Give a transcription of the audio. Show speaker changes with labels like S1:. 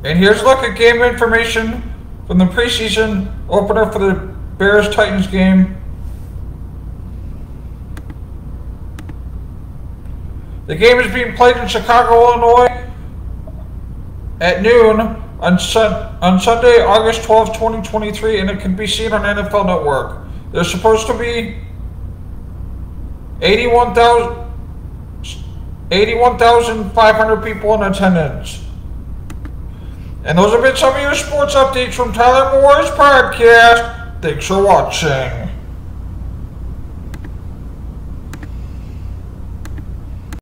S1: And here's a look at game information from the preseason opener for the Bears-Titans game. The game is being played in Chicago, Illinois at noon on Sunday, August 12, 2023, and it can be seen on NFL Network. There's supposed to be 81,500 people in attendance. And those have been some of your sports updates from Tyler Moore's podcast. Thanks for watching.